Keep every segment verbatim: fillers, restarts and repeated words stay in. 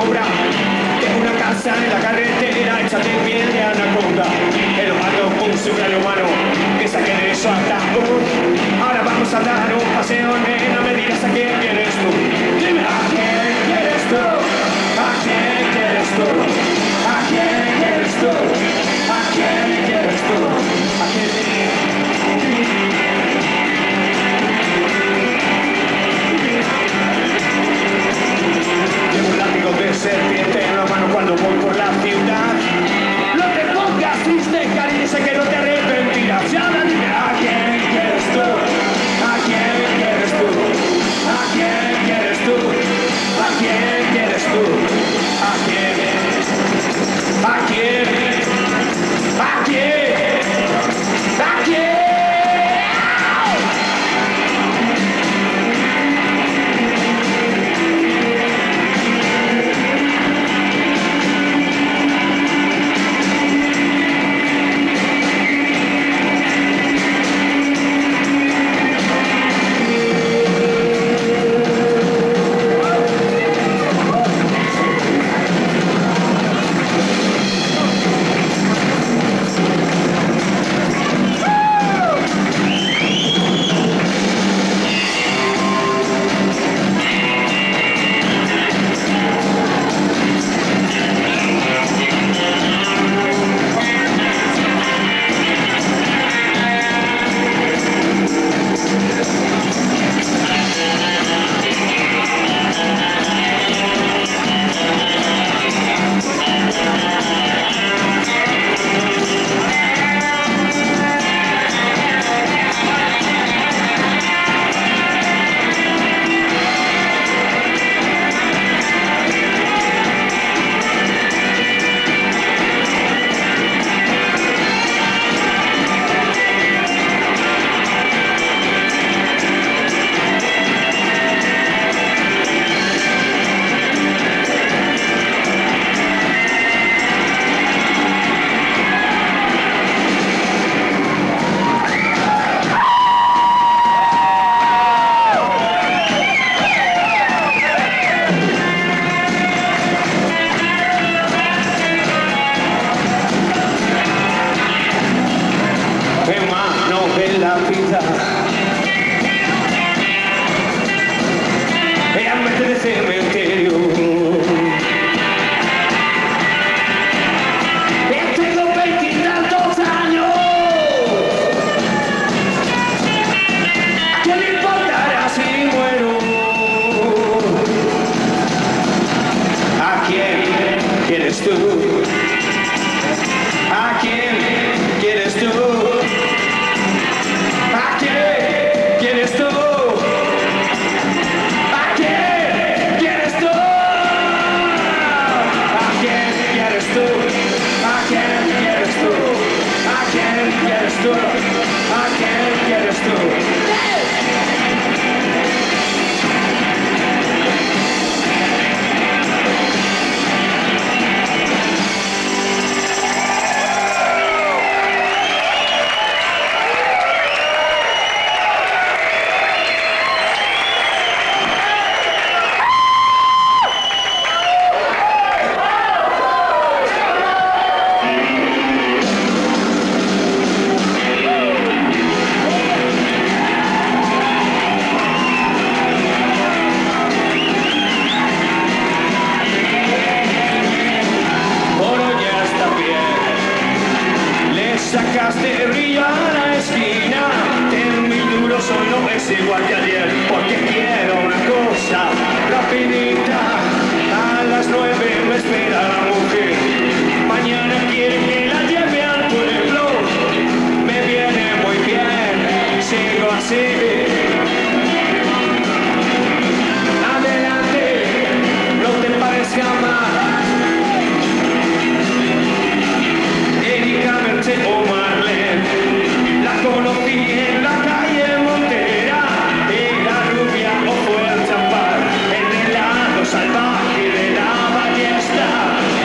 cobra. Tengo una casa en la carretera hecha de piel de anaconda. El humano con su gran humano que saque de su ataúd. Ahora vamos a dar un paseo, nena, me dirás a quién quieres tú. Dime a quién quieres tú, a quién quieres tú, a quién quieres tú, a quién quieres tú, a quién. Llevo un látigo de serpiente en la mano cuando voy por la ciudad. No te pongas triste, cariño, sé que no te arrepentirás. Y ahora dime a quién quieres tú, a quién quieres tú, a quién quieres tú, a quién quieres tú, a quién, a quién, a quién, a quién. Sacaste brillo a la esquina, ten mi duro solo es igual que ayer, porque quiero una cosa rapidita. A las nueve me espera la mujer, mañana quiere que la lleve al pueblo. Me viene muy bien, sigo así. Adelante, no te parezca mal. O Marlene, la conocí en la calle Montera, era rubia o fue al champán, en el lado salvaje de la ballesta.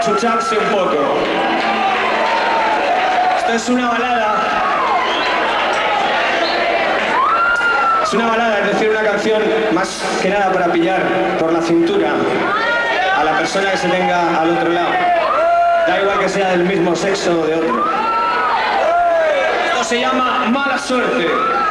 achucharse un poco. Esto es una balada. Es una balada, es decir, una canción más que nada para pillar por la cintura a la persona que se tenga al otro lado. Da igual que sea del mismo sexo o de otro. Esto se llama Mala Suerte.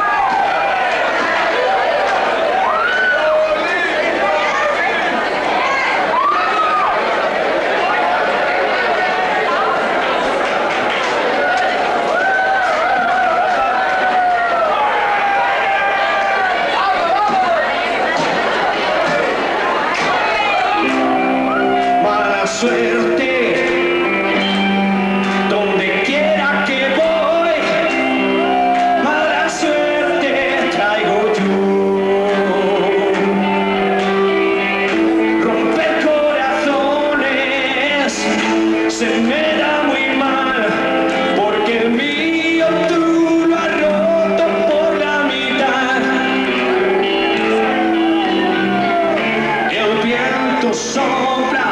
Suerte, donde quiera que voy, mala suerte traigo yo. Romper corazones se me da muy mal, porque el mío tú lo has roto por la mitad. El viento sopla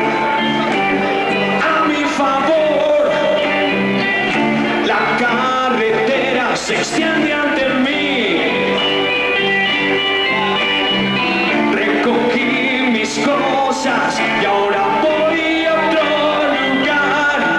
se extiende ante mí. Recogí mis cosas y ahora voy a otro lugar.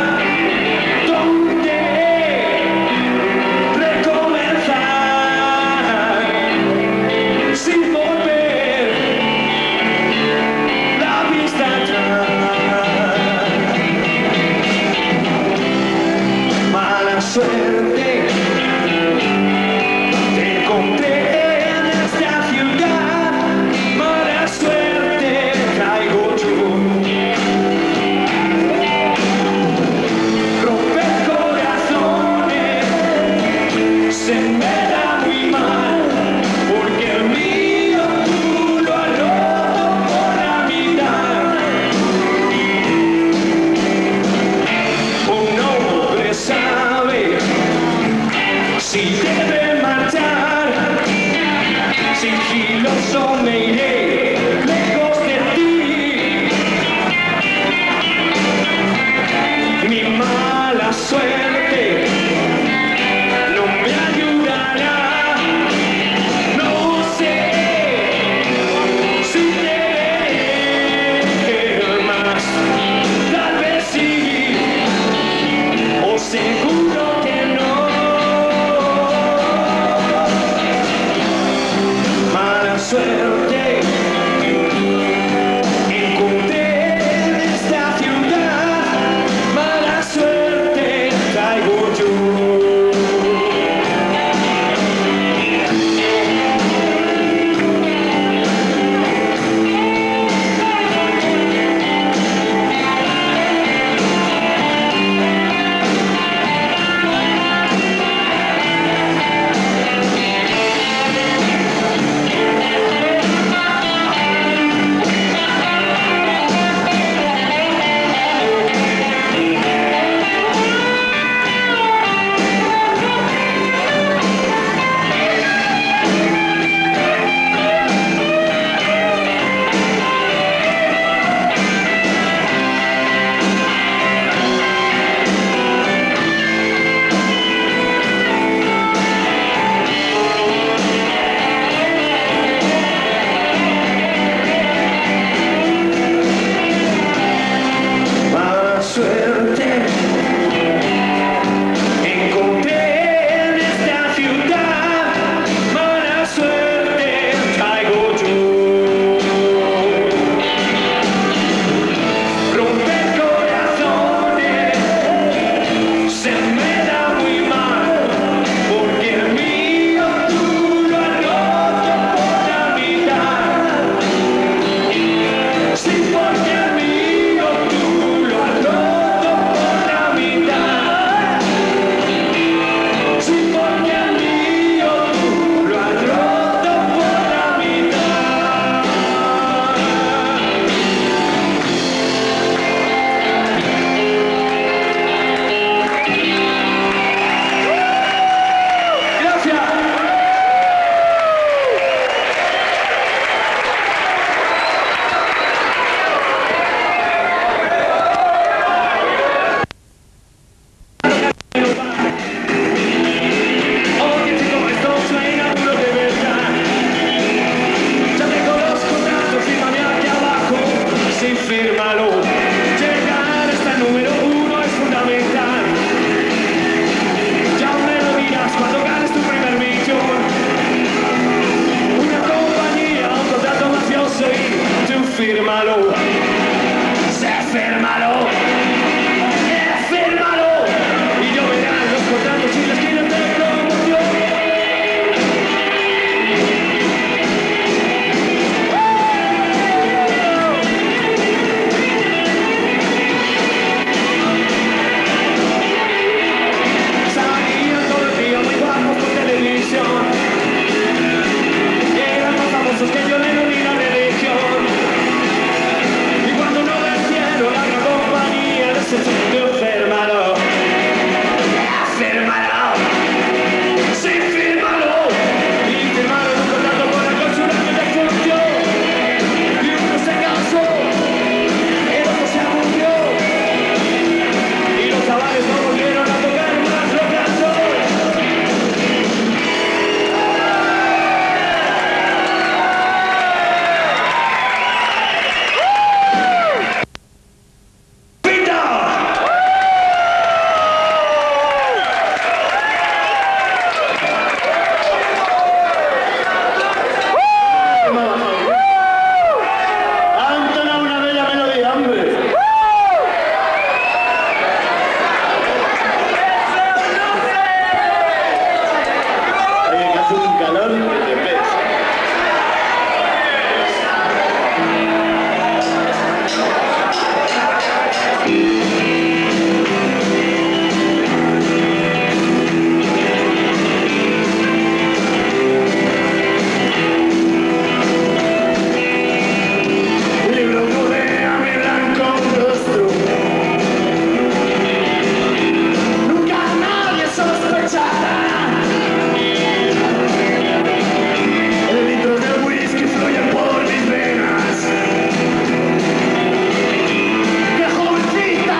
¡Qué jovencita!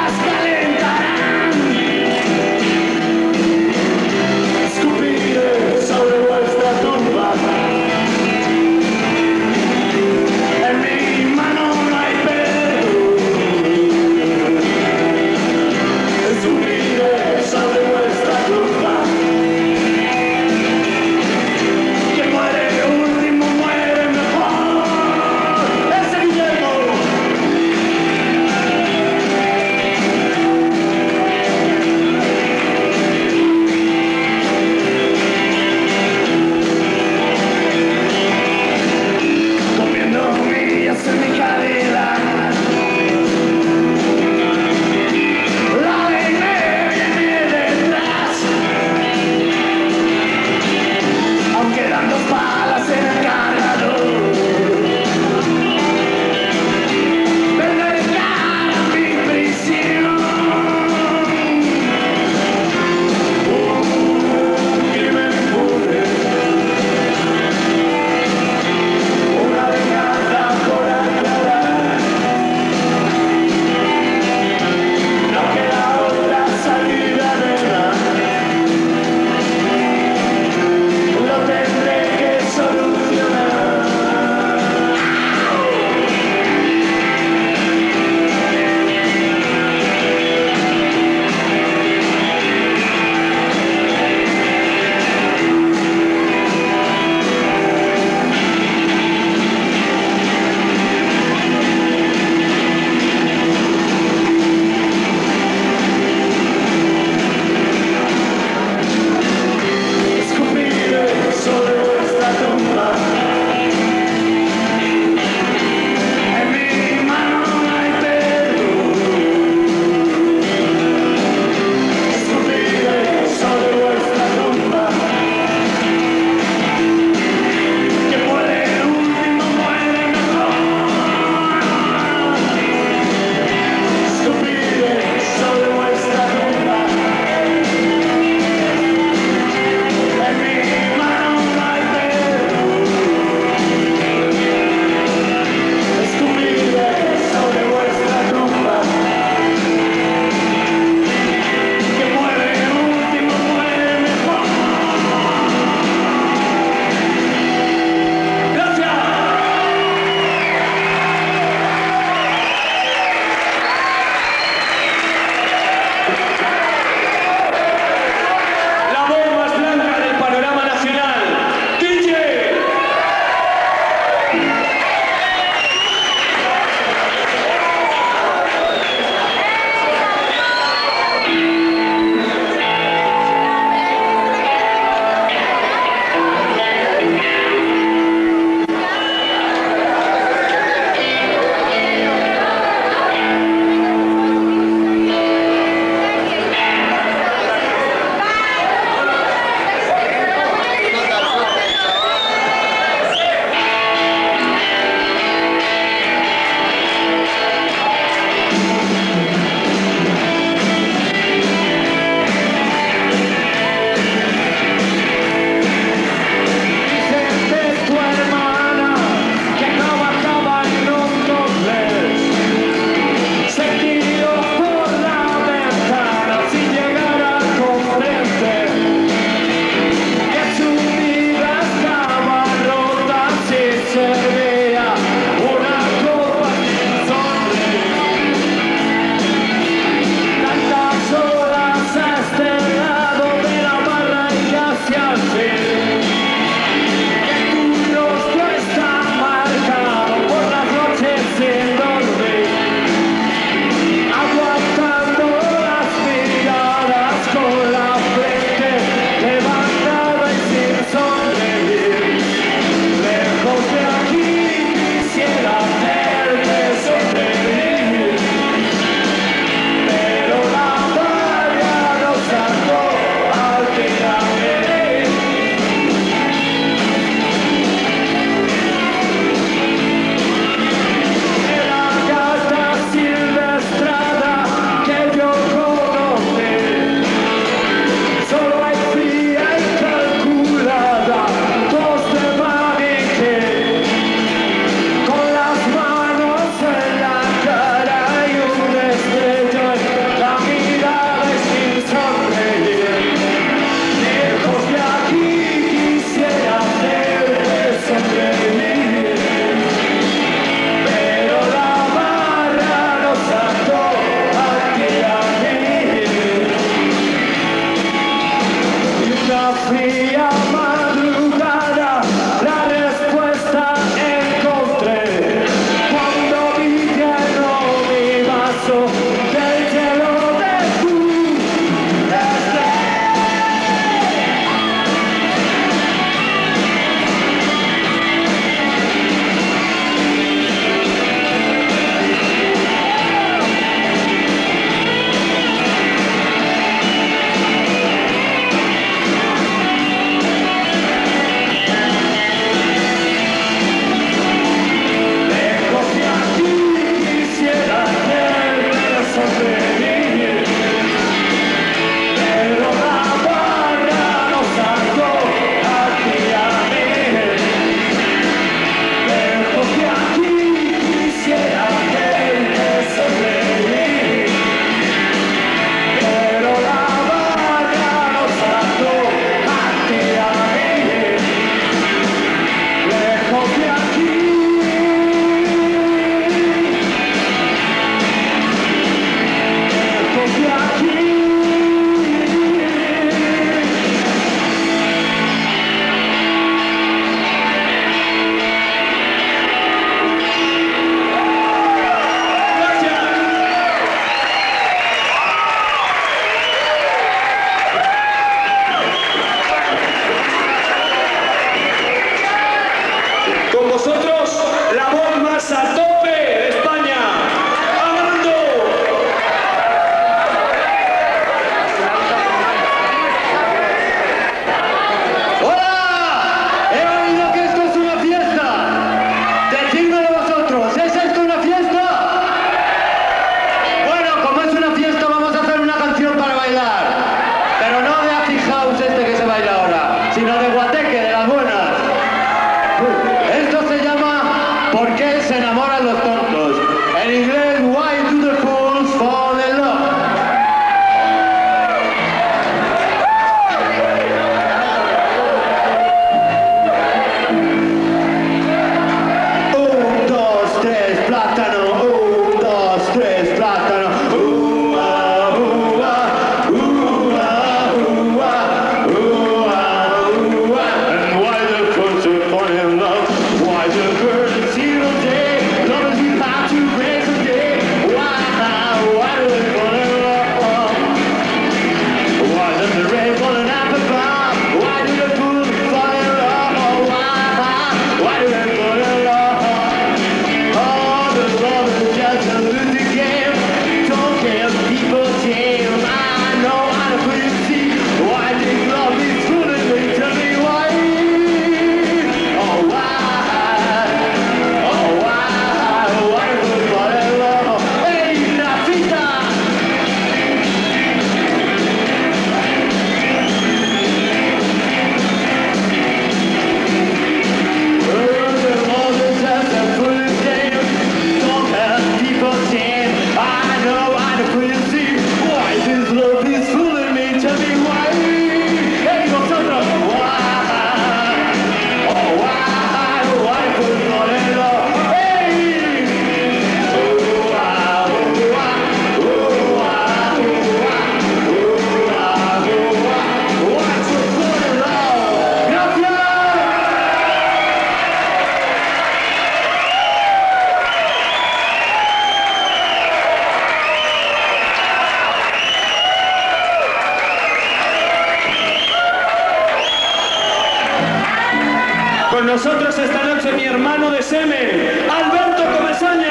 nosotros esta noche mi hermano de semen, Alberto Comesaña.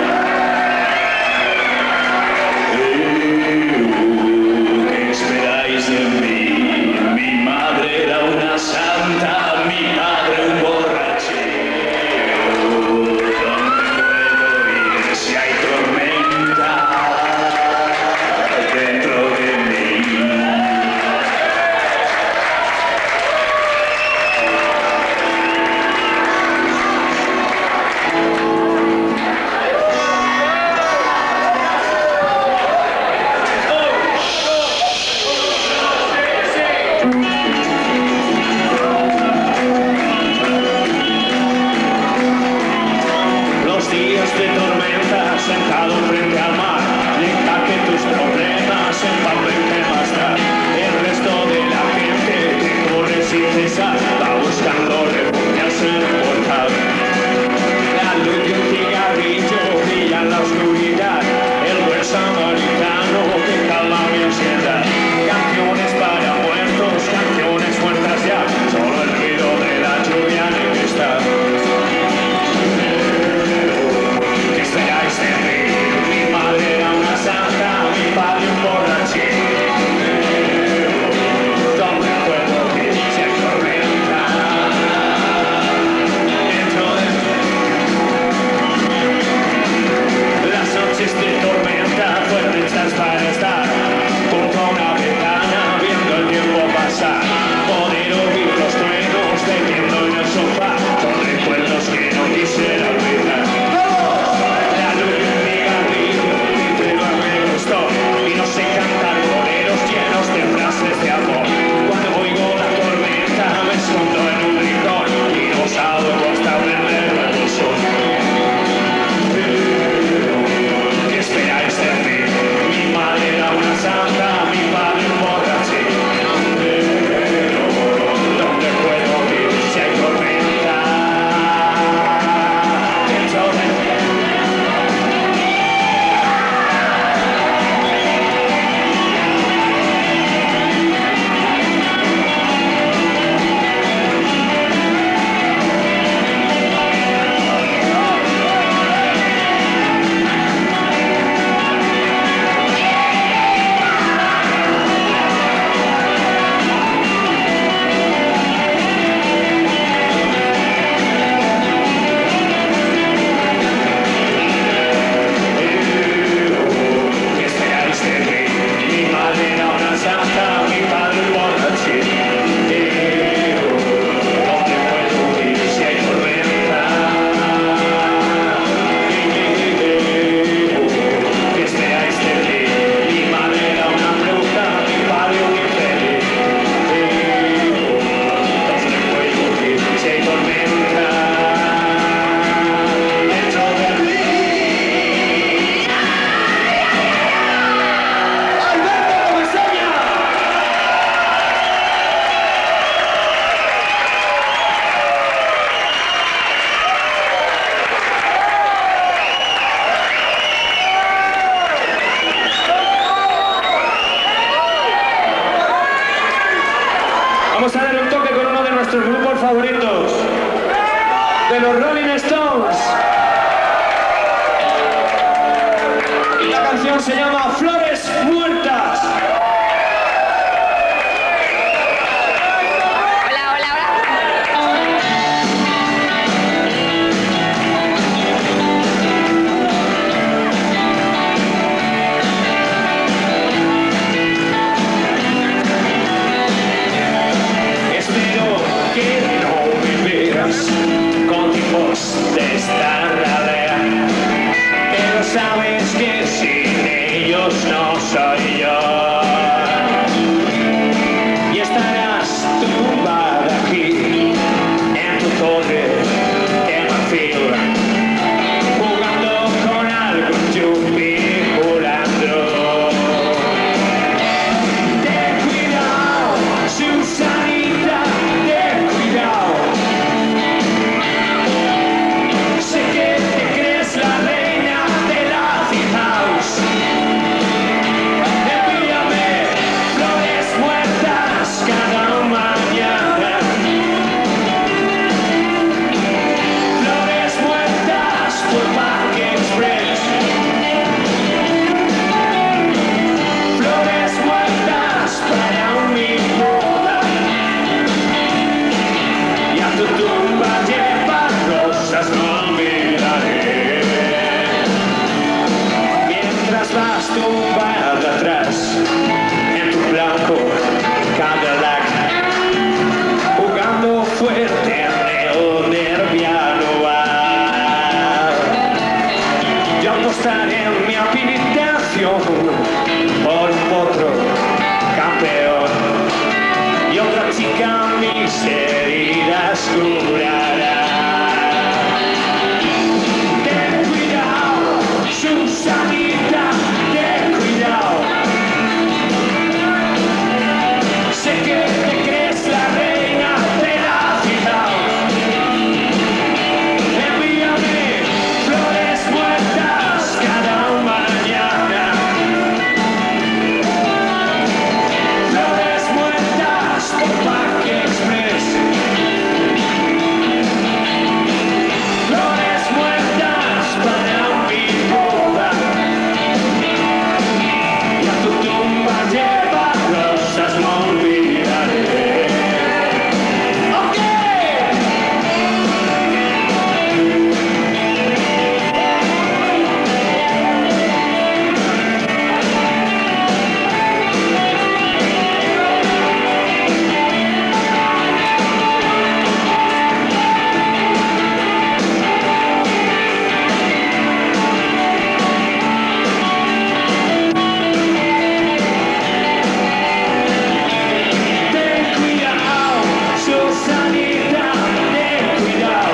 ¿Qué esperáis de mí? Mi madre era una santa, mi padre un borrachero. ¿Dónde puedo ir si hay tormenta dentro de mí? Los días de tormenta, sentado frente al mar, deja que tus problemas se empapen de más dar. El resto de la gente que corre sin cesar va buscando refugiarse en el portal. La luz de un cigarrillo brilla en la oscuridad, el buen samaritano que calma mi ansiedad. Canciones para muertos, canciones muertas ya, solo el ruido de la lluvia en el cristal. ¿Qué esperáis de mí? Mi madre era una santa, mi padre un borrachín. ¿Dónde puedo ir si hay tormenta dentro de mí? Las noches de tormenta fueron hechas para estar junto a una ventana viendo el tiempo pasar, poder oír los truenos bebiendo en el sofá, con recuerdos que no quisiera olvidar. La luz de un cigarrillo dice lo me gustó y no sé cantar boleros llenos de frases de amor. Cuando oigo la tormenta me escondo en un rincón y no salgo hasta prenderme el sol. ¿Qué esperáis de mí? Mi madre era una santa, mi padre un borrachín. ¿Dónde puedo ir si hay tormenta dentro de mí? ¿Qué esperáis de mí? Mi madre era una santa, mi padre un borrachín. ¿Dónde puedo ir si hay tormenta? ¿Qué esperáis de mí? Mi madre era una bruja, mi padre un infeliz. ¿Dónde puedo ir si hay tormenta dentro de mí? Alberto Comesaña. Vamos a darle un toque con uno de nuestros grupos favoritos, de los Rolling Stones. Y la canción se llama Flores Muertas. Hola, hola, hola. Espero que no me veas con tipos de esta ralea, pero sabes que sin ellos no soy yo. Y estarás tumbada aquí en tu torre de marfil, jugando con algún yuppie volando. Ten cuidado, Susanita, ten cuidado. Sé que te crees la reina de la House. Envíame estabas tumbada atrás en tu blanco Cadillac, jugando fuerte al nerviano. Yo apostaré en mi habitación por un potro campeón, y otra chica mis heridas curará. Ten cuidado, Susanita, ten cuidado. Sé que te crees la reina de la ciudad. Envíame flores muertas cada mañana. Flores muertas por Pack Express. Flores muertas para mi boda. Y a tu tumba lleva rosas, no olvidaré. ¡Ok! Ten cuidado, Susanita, ten cuidado.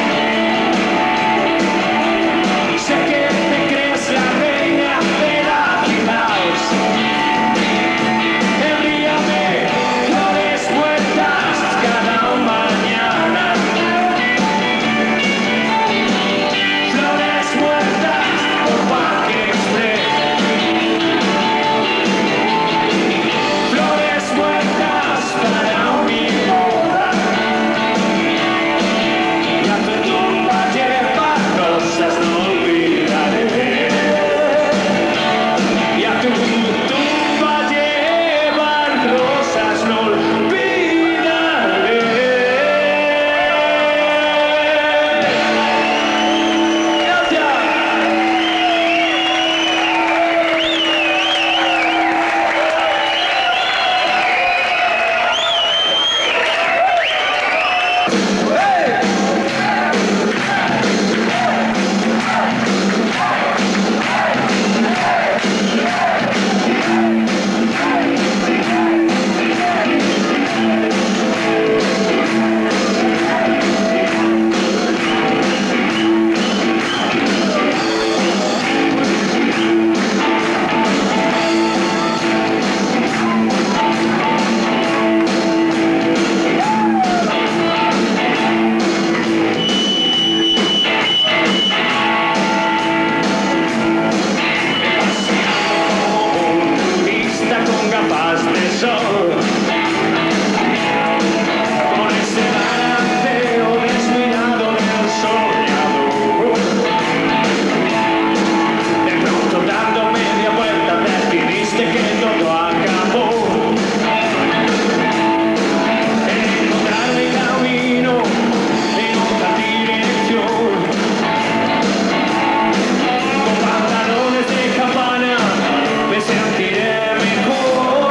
Sé que te crees la reina de la ciudad. Envíame flores muertas cada mañana. Flores muertas por Pack Express. Flores muertas para mi boda. Y a tu tumba lleva rosas, no olvidaré. Y a tu tumba lleva rosas, no olvidaré. Gracias. Un turista con gafas de sol, con ese balanceo descuidado del soñador. De pronto, dando media vuelta, decidiste que todo acabó. En encontrar mi camino en otra dirección. Con pantalones de campana me sentiré mejor.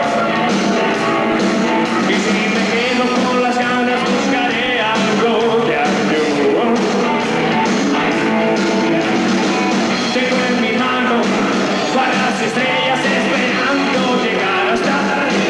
Y si me quedo con las ganas, buscaré algo de acción. Tengo en mi mano varias estrellas esperando llegar hasta ti.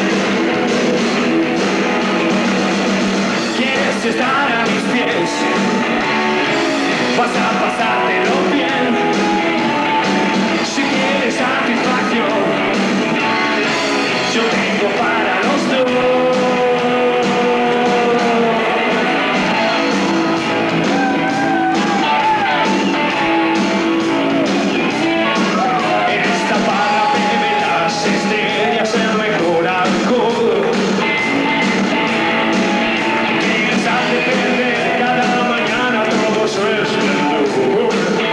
¿Quieres estar a mis pies? Vas a pasártelo bien. Si quieres satisfacción, yo tengo para los dos. En esta barra beben las estrellas el mejor alcohol. Quieres hacer perder cada mañana todo su esplendor.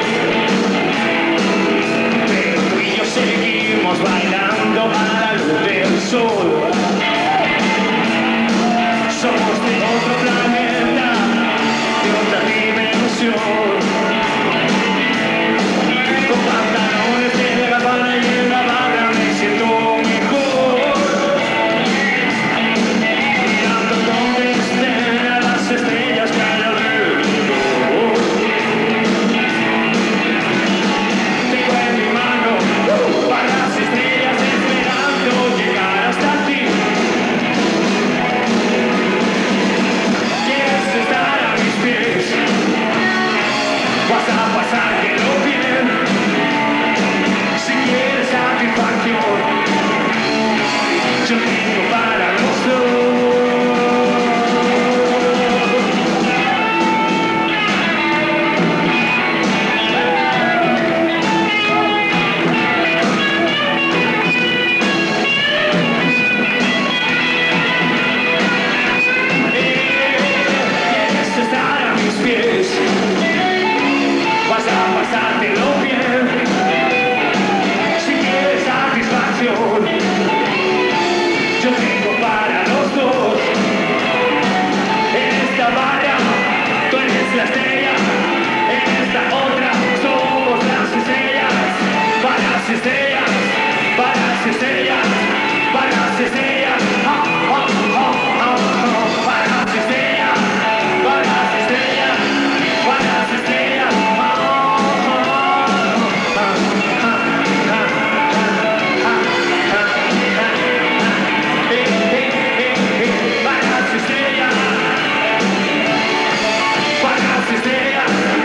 Pero tú y yo seguimos bailando a la luz del sol. Somos de otro planeta, de otra dimensión. Con pantalones de la Habana y las estrellas, para las estrellas, oh, oh, oh, oh, oh, para las estrellas, para las estrellas, para las estrellas, oh, oh, oh, oh, ah, ah, ah, ah, ah, ah, eh, eh, eh, eh, para las estrellas, para las estrellas.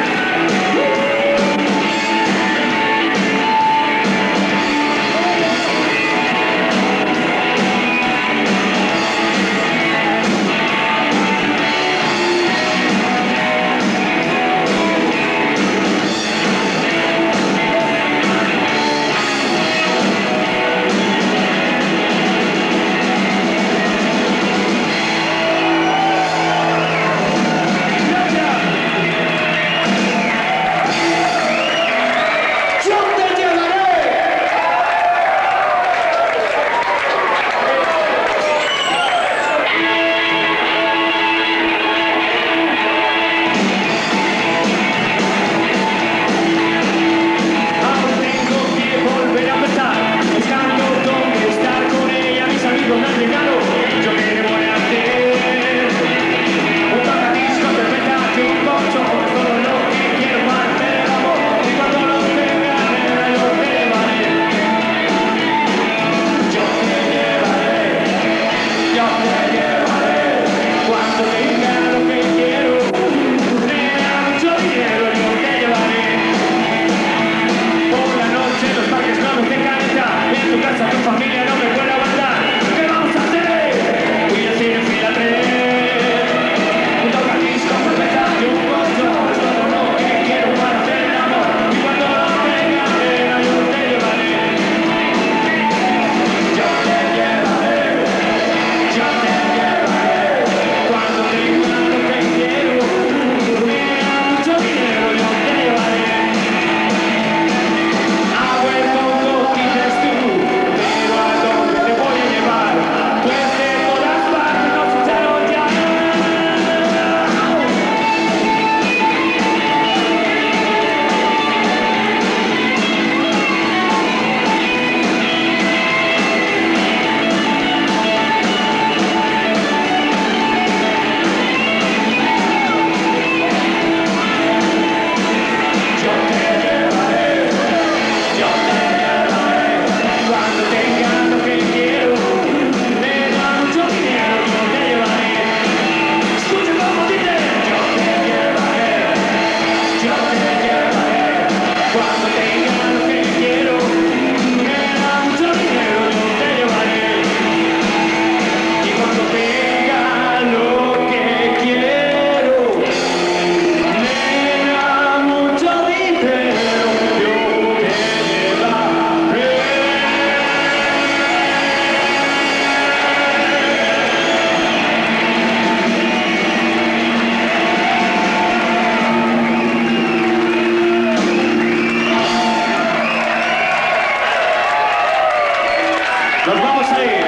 Nos vamos a ir.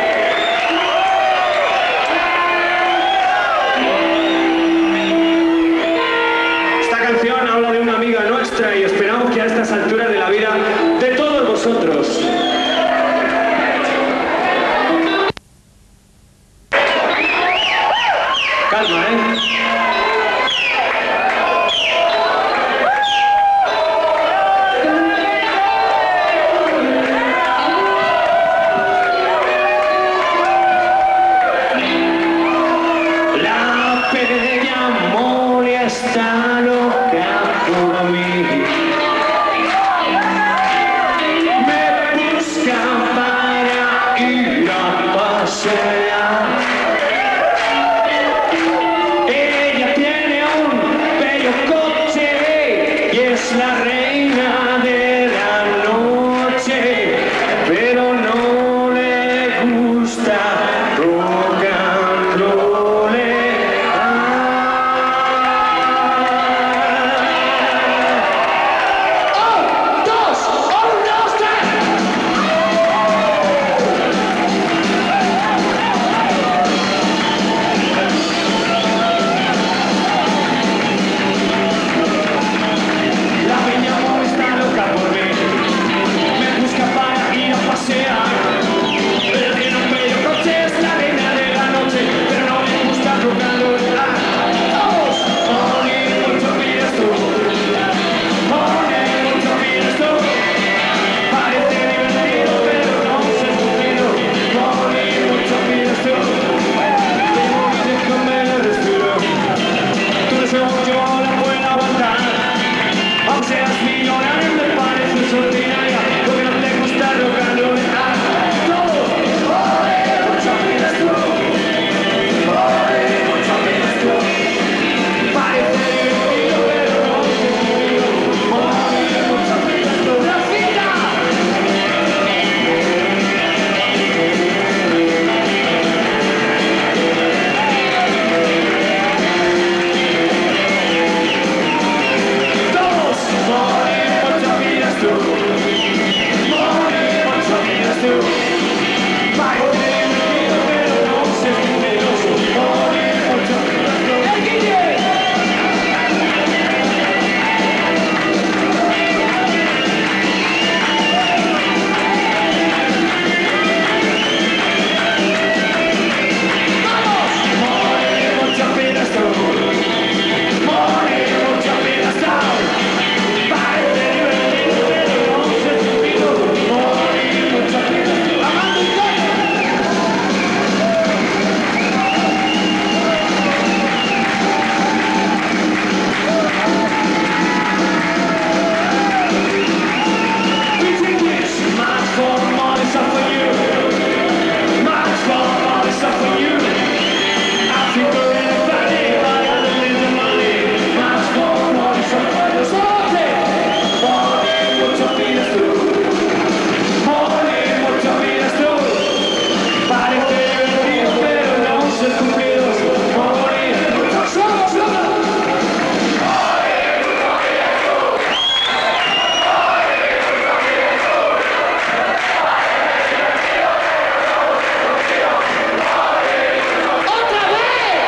Esta canción habla de una amiga nuestra y esperamos que a estas alturas de la vida de todos vosotros. Calma, ¿eh? Está loca por mí, me busca para ir a pasear. Ella tiene un bello coche y es la reina de la noche, pero no le gusta rock and roll. esto. Y déjame respirar. Tú deseo yo la puedo aguantar. Aunque seas millonario me pareces ordinaria, porque no te gusta rock and roll. Todo, joder, mucho miras tú. Joder, mucho miras tú. Parece divertido, pero no es conmigo. Joder, mucho miras tú. ¡La cita! Todos, joder, mucho miras tú. Joder, mucho miras tú. Parece divertido, pero no es conmigo. Joder, mucho miras tú. ¡El Guille! More, mucho miras tú. More, mucho miras tú. Parece divertido, pero no sé conmigo. More, mucho miras tú. Amando y we think it's much for money, stuff for you. Much for money, stuff for you. I think we're in a funny, but I don't need the money. Much for money, stuff for you. Sorte! Money, mucho miras tú. Money, mucho miras tú. Parece divertido, pero no ser cumplido. Money, mucho somos, somos. ¡Otra vez!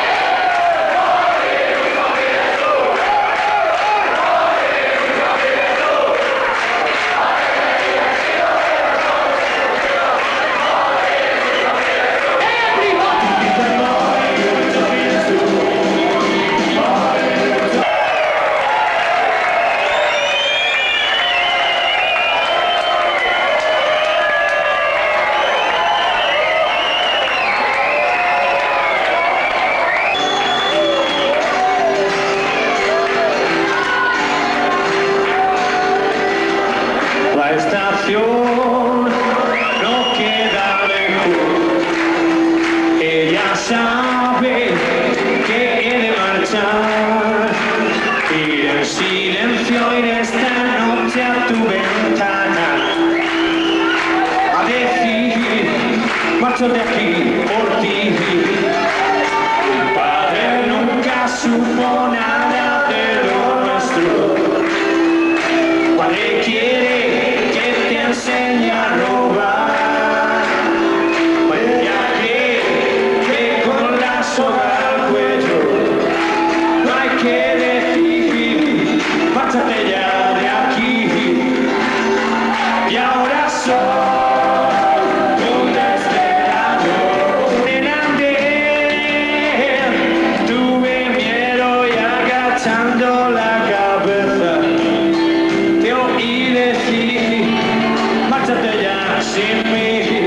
La estación no queda lejos. Ella sabe que he de marchar. Ir en silencio, ir esta noche a tu ventana. A decir, marcho de aquí por ti. Mi padre nunca supo nada de lo nuestro. Padre quiere que te enseñe a robar. Pues ya que, que con la soga al cuello no hay que decir, márchate ya de aquí. Y ahora soy un desvelado en andén. Tuve miedo y agachando la cabeza te oí decir, márchate ya sin mí.